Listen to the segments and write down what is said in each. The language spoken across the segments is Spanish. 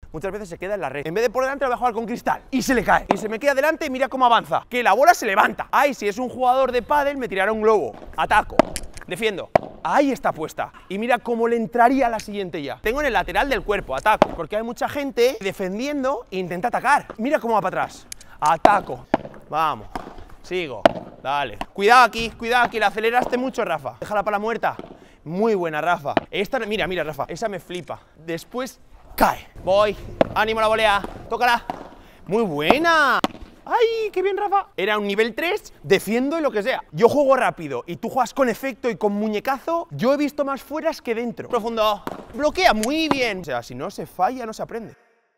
muchas veces se queda en la red. En vez de por delante, lo voy a jugar con cristal y se le cae. Y se me queda delante y mira cómo avanza. Que la bola se levanta. Ay, si es un jugador de pádel, me tirará un globo. Ataco. Defiendo. Ahí está puesta. Y mira cómo le entraría a la siguiente ya. Tengo en el lateral del cuerpo. Ataco. Porque hay mucha gente defendiendo e intenta atacar. Mira cómo va para atrás. Ataco. Vamos. Sigo. Dale. Cuidado aquí, la aceleraste mucho, Rafa. Déjala para la muerta. Muy buena, Rafa. Esta, mira, Rafa. Esa me flipa. Después cae. Voy. Ánimo la volea. Tócala. Muy buena. ¡Ay, qué bien, Rafa! Era un nivel 3, defiendo y lo que sea. Yo juego rápido y tú juegas con efecto y con muñecazo. Yo he visto más fueras que dentro. Profundo. Bloquea muy bien. O sea, si no se falla, no se aprende.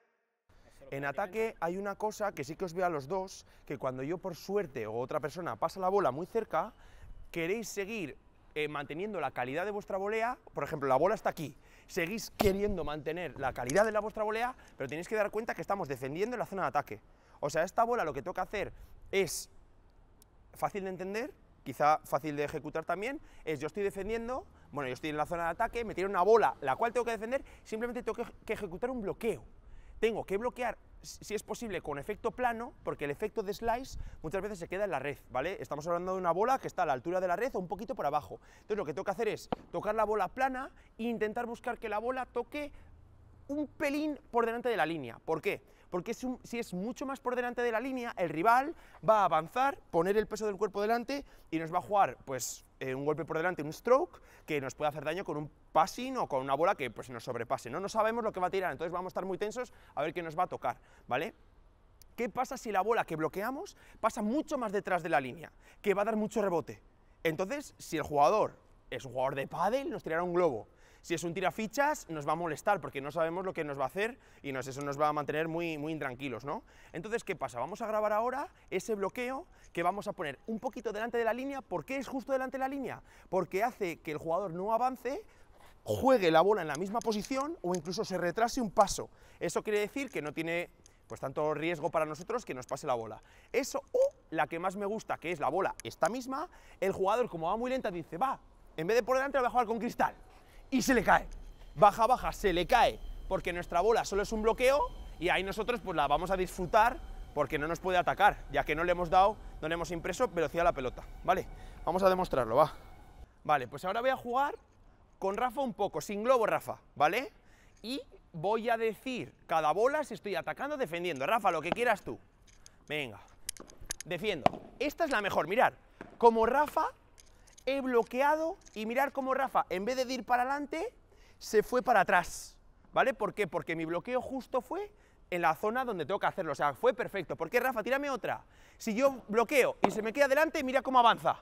En ataque hay una cosa que sí que os veo a los dos, que cuando yo por suerte o otra persona pasa la bola muy cerca, queréis seguir manteniendo la calidad de vuestra volea. Por ejemplo, la bola está aquí. Seguís queriendo mantener la calidad de vuestra volea, pero tenéis que dar cuenta que estamos defendiendo en la zona de ataque. O sea, esta bola lo que toca hacer es fácil de entender, quizá fácil de ejecutar también, es yo estoy defendiendo, bueno, yo estoy en la zona de ataque, me tira una bola, la cual tengo que defender, simplemente tengo que ejecutar un bloqueo. Tengo que bloquear, si es posible, con efecto plano, porque el efecto de slice muchas veces se queda en la red, ¿vale? Estamos hablando de una bola que está a la altura de la red o un poquito por abajo. Entonces lo que tengo que hacer es tocar la bola plana e intentar buscar que la bola toque un pelín por delante de la línea. ¿Por qué? Porque si es mucho más por delante de la línea, el rival va a avanzar, poner el peso del cuerpo delante y nos va a jugar pues, un golpe por delante, un stroke, que nos puede hacer daño con un passing o con una bola que pues, nos sobrepase. No sabemos lo que va a tirar, entonces vamos a estar muy tensos a ver qué nos va a tocar, ¿vale? ¿Qué pasa si la bola que bloqueamos pasa mucho más detrás de la línea? Que va a dar mucho rebote. Entonces, si el jugador es un jugador de pádel, nos tirará un globo. Si es un tirafichas, nos va a molestar porque no sabemos lo que nos va a hacer y eso nos va a mantener muy intranquilos, ¿no? Entonces, ¿qué pasa? Vamos a grabar ahora ese bloqueo que vamos a poner un poquito delante de la línea. ¿Por qué es justo delante de la línea? Porque hace que el jugador no avance, juegue la bola en la misma posición o incluso se retrase un paso. Eso quiere decir que no tiene pues tanto riesgo para nosotros que nos pase la bola. Eso, o la que más me gusta, que es la bola esta misma, el jugador, como va muy lenta, dice, va, en vez de por delante, lo voy a jugar con cristal. Y se le cae, baja, se le cae, porque nuestra bola solo es un bloqueo y ahí nosotros pues la vamos a disfrutar porque no nos puede atacar, ya que no le hemos dado, no le hemos impreso velocidad a la pelota, ¿vale? Vamos a demostrarlo, va. Vale, pues ahora voy a jugar con Rafa un poco, sin globo, Rafa, ¿vale? Y voy a decir cada bola si estoy atacando o defendiendo. Rafa, lo que quieras tú. Venga, defiendo. Esta es la mejor, mirad, como Rafa he bloqueado y mirar cómo Rafa, en vez de ir para adelante, se fue para atrás, ¿vale? ¿Por qué? Porque mi bloqueo justo fue en la zona donde tengo que hacerlo, o sea, fue perfecto. ¿Por qué, Rafa? Tírame otra. Si yo bloqueo y se me queda delante, mira cómo avanza.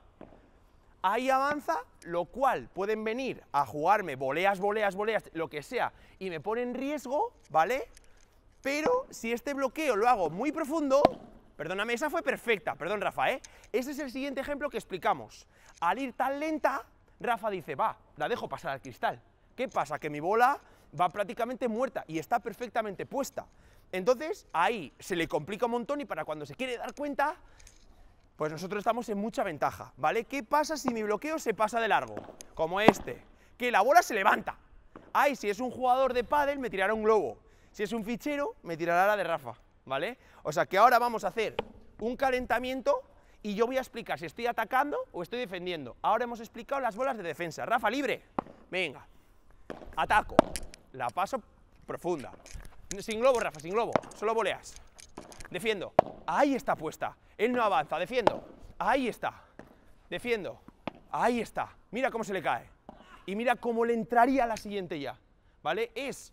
Ahí avanza, lo cual pueden venir a jugarme voleas, lo que sea, y me pone en riesgo, ¿vale? Pero si este bloqueo lo hago muy profundo, perdóname, esa fue perfecta, perdón, Rafa, ¿eh? Ese es el siguiente ejemplo que explicamos. Al ir tan lenta, Rafa dice, va, la dejo pasar al cristal. ¿Qué pasa? Que mi bola va prácticamente muerta y está perfectamente puesta. Entonces, ahí se le complica un montón y para cuando se quiere dar cuenta, pues nosotros estamos en mucha ventaja, ¿vale? ¿Qué pasa si mi bloqueo se pasa de largo? Como este, que la bola se levanta. Ahí, si es un jugador de pádel, me tirará un globo. Si es un fichero, me tirará la de Rafa, ¿vale? O sea que ahora vamos a hacer un calentamiento y yo voy a explicar si estoy atacando o estoy defendiendo. Ahora hemos explicado las bolas de defensa. Rafa, libre. Venga. Ataco. La paso profunda. Sin globo, Rafa, sin globo. Solo voleas. Defiendo. Ahí está puesta. Él no avanza. Defiendo. Ahí está. Defiendo. Ahí está. Mira cómo se le cae. Y mira cómo le entraría a la siguiente ya. ¿Vale? Es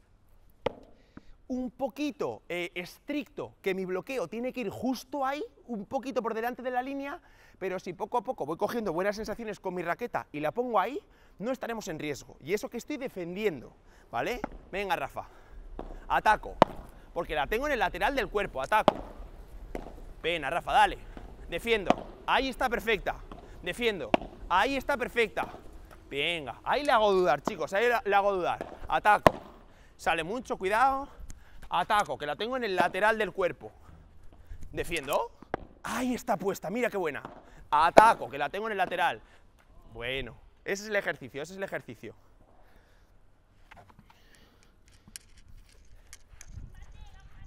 un poquito estricto, que mi bloqueo tiene que ir justo ahí, un poquito por delante de la línea, pero si poco a poco voy cogiendo buenas sensaciones con mi raqueta y la pongo ahí, no estaremos en riesgo. Y eso que estoy defendiendo, ¿vale? Venga, Rafa. Ataco, porque la tengo en el lateral del cuerpo, ataco. Pena, Rafa, dale. Defiendo. Ahí está perfecta. Defiendo. Ahí está perfecta. Venga, ahí le hago dudar, chicos, ahí le hago dudar. Ataco. Sale mucho, cuidado. Ataco, que la tengo en el lateral del cuerpo. Defiendo. Ahí está puesta, mira qué buena. Ataco, que la tengo en el lateral. Bueno, ese es el ejercicio, ese es el ejercicio.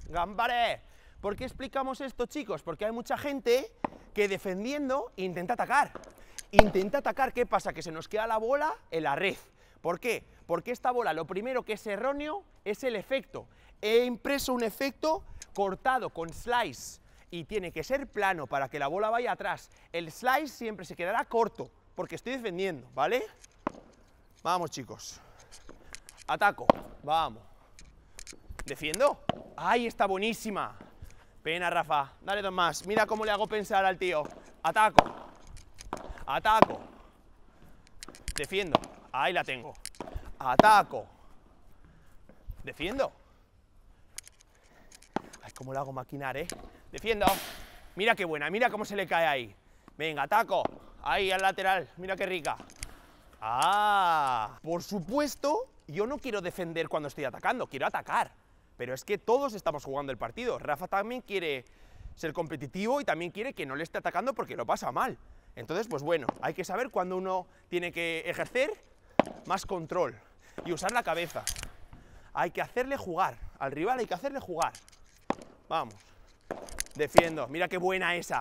¡Gambare! ¿Por qué explicamos esto, chicos? Porque hay mucha gente que defendiendo intenta atacar. Intenta atacar, ¿qué pasa? Que se nos queda la bola en la red. ¿Por qué? Porque esta bola, lo primero que es erróneo es el efecto. He impreso un efecto cortado con slice y tiene que ser plano para que la bola vaya atrás. El slice siempre se quedará corto porque estoy defendiendo, ¿vale? Vamos, chicos. Ataco, vamos. ¿Defiendo? ¡Ay, está buenísima! Pena, Rafa, dale dos más. Mira cómo le hago pensar al tío. Ataco. Ataco. Defiendo. Ahí la tengo. Ataco. Defiendo. Ay, cómo le hago maquinar, ¿eh? Defiendo. Mira qué buena, mira cómo se le cae ahí. Venga, ataco. Ahí al lateral, mira qué rica. Ah, por supuesto, yo no quiero defender cuando estoy atacando, quiero atacar. Pero es que todos estamos jugando el partido. Rafa también quiere ser competitivo y también quiere que no le esté atacando porque lo pasa mal. Entonces, pues bueno, hay que saber cuándo uno tiene que ejercer más control y usar la cabeza. Hay que hacerle jugar, al rival hay que hacerle jugar. Vamos, defiendo, mira qué buena esa.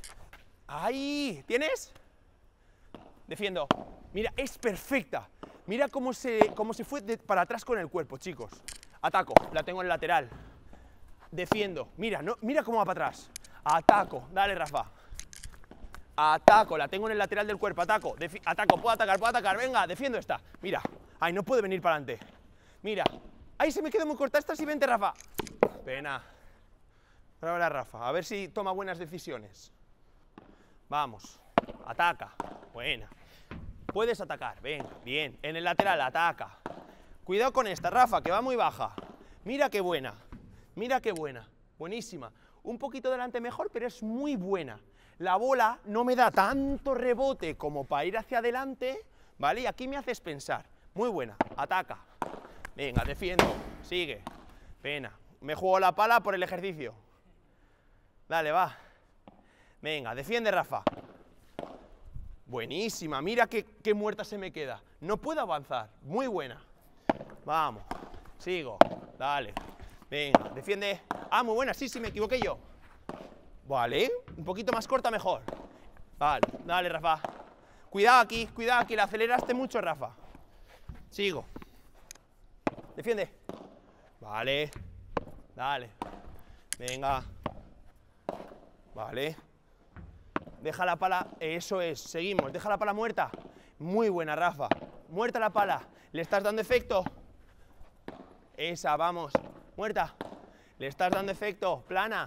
¡Ahí! ¿Tienes? Defiendo. Mira, es perfecta. Mira cómo se fue para atrás con el cuerpo, chicos. Ataco, la tengo en el lateral. Defiendo, mira, no, mira cómo va para atrás. Ataco, dale, Rafa. Ataco, la tengo en el lateral del cuerpo, ataco, ataco, puedo atacar, venga, defiendo esta. Mira, ay, no puede venir para adelante. Mira, ahí se me quedó muy corta esta, sí, vente, Rafa. Pena. Ahora, Rafa, a ver si toma buenas decisiones. Vamos, ataca, buena. Puedes atacar, venga, bien, en el lateral, ataca. Cuidado con esta, Rafa, que va muy baja. Mira qué buena, buenísima. Un poquito delante mejor, pero es muy buena. La bola no me da tanto rebote como para ir hacia adelante, ¿vale? Y aquí me haces pensar. Muy buena, ataca. Venga, defiendo, sigue. Pena, me juego la pala por el ejercicio. Dale, va. Venga, defiende, Rafa. Buenísima, mira qué muerta se me queda. No puedo avanzar, muy buena. Vamos, sigo, dale. Venga, defiende. Ah, muy buena, sí, me equivoqué yo. Vale, un poquito más corta mejor. Vale, dale, Rafa. Cuidado aquí, la aceleraste mucho, Rafa. Sigo. Defiende. Vale, dale. Venga. Vale. Deja la pala, eso es, seguimos. Deja la pala muerta. Muy buena, Rafa. Muerta la pala. ¿Le estás dando efecto? Esa, vamos. Muerta. Le estás dando efecto. Plana.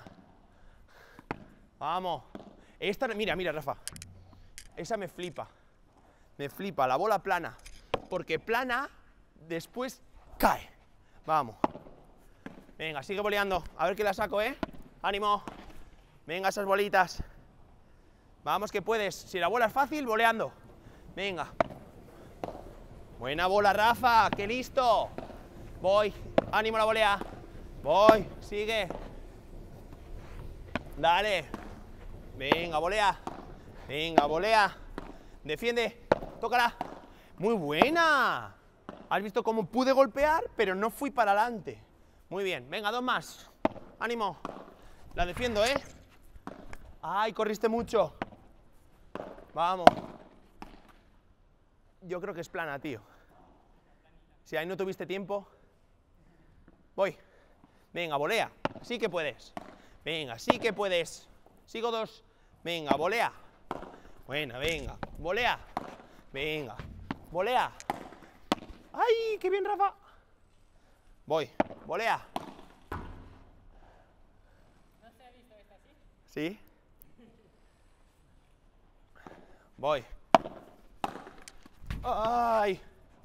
Vamos. Esta, mira, Rafa. Esa me flipa. Me flipa, la bola plana. Porque plana, después cae. Vamos. Venga, sigue voleando. A ver qué la saco, ¿eh? ¡Ánimo! Venga, esas bolitas. Vamos que puedes. Si la bola es fácil, voleando. Venga. Buena bola, Rafa. ¡Qué listo! Voy. ¡Ánimo la volea! Voy. Sigue. Dale. Venga, volea. Venga, volea. Defiende. Tócala. Muy buena. ¿Has visto cómo pude golpear, pero no fui para adelante? Muy bien. Venga, dos más. Ánimo. La defiendo, ¿eh? ¡Ay, corriste mucho! Vamos. Yo creo que es plana, tío. Si ahí no tuviste tiempo. Voy. Venga, volea. Sí que puedes. Venga, sí que puedes. Sigo dos. Venga, volea. Buena, venga. Volea. Venga. Volea. ¡Ay, qué bien, Rafa! Voy. Volea. ¿No se ha visto esta así? ¿Sí? Voy. ¡Ay!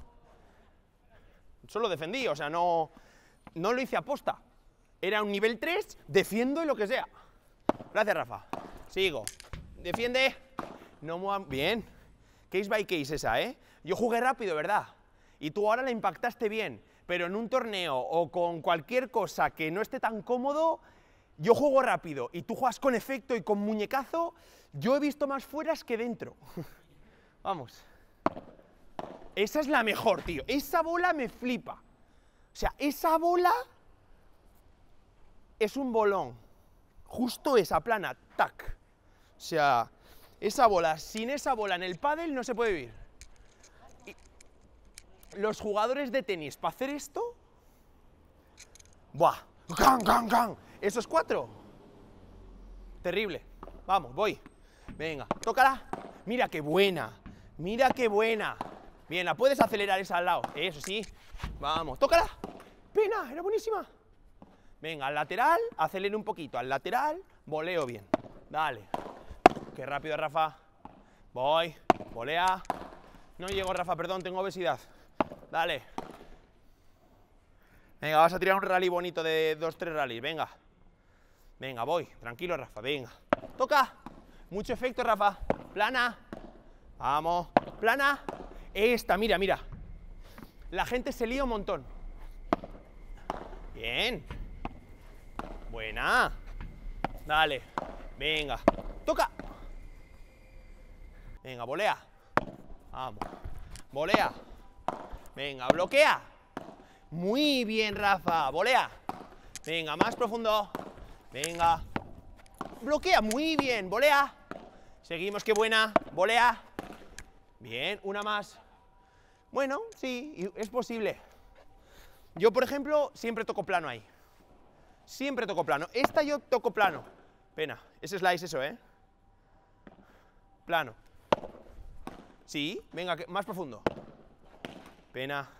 Solo defendí, o sea, no lo hice aposta. Era un nivel 3, defiendo y lo que sea. Gracias, Rafa. Sigo. Defiende. No muevan. Bien. Case by case esa, ¿eh? Yo jugué rápido, ¿verdad? Y tú ahora la impactaste bien. Pero en un torneo o con cualquier cosa que no esté tan cómodo, yo juego rápido y tú juegas con efecto y con muñecazo. Yo he visto más fueras que dentro. Vamos. Esa es la mejor, tío. Esa bola me flipa. O sea, esa bola es un bolón, justo esa plana, tac. O sea, esa bola, sin esa bola en el pádel no se puede vivir. Y los jugadores de tenis, para hacer esto, ¡buah! ¡Gan, gan, gan! Esos 4, terrible. Vamos, voy. Venga, tócala. Mira qué buena, mira qué buena. Bien, la puedes acelerar esa al lado, eso sí. Vamos, tócala. Pena, era buenísima. Venga, al lateral, acelere un poquito, al lateral, voleo bien. Dale. Qué rápido, Rafa. Voy, volea. No llego, Rafa, perdón, tengo obesidad. Dale. Venga, vas a tirar un rally bonito de 2-3 rallies, venga. Venga, voy, tranquilo, Rafa, venga. Toca. Mucho efecto, Rafa. Plana. Vamos, plana. Esta, mira, mira. La gente se lía un montón. Bien. Buena. Dale. Venga. Toca. Venga, volea. Vamos. Volea. Venga, bloquea. Muy bien, Rafa. Volea. Venga, más profundo. Venga. Bloquea. Muy bien. Volea. Seguimos, qué buena. Volea. Bien, una más. Bueno, sí, es posible. Yo, por ejemplo, siempre toco plano ahí. Siempre toco plano. Esta yo toco plano. Pena. Ese slice eso, ¿eh? Plano. Sí, venga, más profundo. Pena.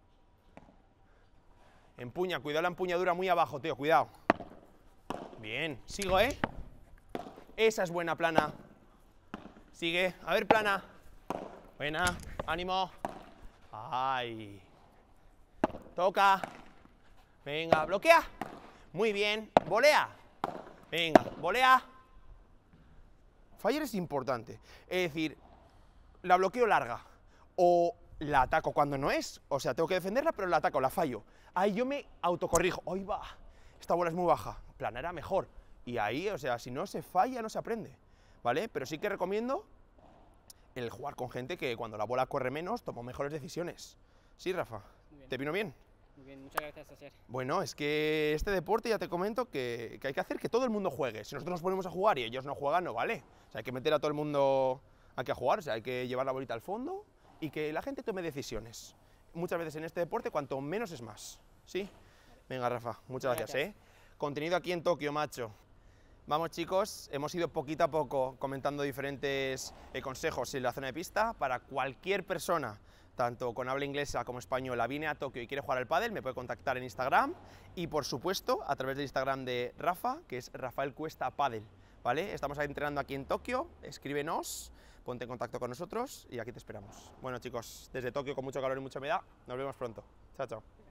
Empuña, cuidado la empuñadura muy abajo, tío, cuidado. Bien, sigo, ¿eh? Esa es buena, plana. Sigue, a ver, plana. Buena, ánimo. Ay. Toca. Venga, bloquea. Muy bien, volea. Venga, volea. Fallar es importante. Es decir, la bloqueo larga. O la ataco cuando no es. O sea, tengo que defenderla, pero la ataco, la fallo. Ahí yo me autocorrijo. ¡Ay, va! Esta bola es muy baja. Plana era mejor. Y ahí, o sea, si no se falla, no se aprende. ¿Vale? Pero sí que recomiendo el jugar con gente que cuando la bola corre menos, toma mejores decisiones. ¿Sí, Rafa? ¿Te vino bien? Muy bien, muchas gracias, Asier. Bueno, es que este deporte ya te comento que hay que hacer que todo el mundo juegue. Si nosotros nos ponemos a jugar y ellos no juegan, no vale. O sea, hay que meter a todo el mundo aquí a jugar, o sea, hay que llevar la bolita al fondo y que la gente tome decisiones. Muchas veces en este deporte, cuanto menos es más. ¿Sí? Venga, Rafa, muchas gracias, ¿eh? Contenido aquí en Tokio, macho. Vamos, chicos, hemos ido poquito a poco comentando diferentes consejos en la zona de pista para cualquier persona, tanto con habla inglesa como española, viene a Tokio y quiere jugar al pádel, me puede contactar en Instagram y, por supuesto, a través del Instagram de Rafa, que es Rafael Cuesta Pádel, ¿vale? Estamos entrenando aquí en Tokio, escríbenos, ponte en contacto con nosotros y aquí te esperamos. Bueno, chicos, desde Tokio con mucho calor y mucha humedad, nos vemos pronto. Chao, chao.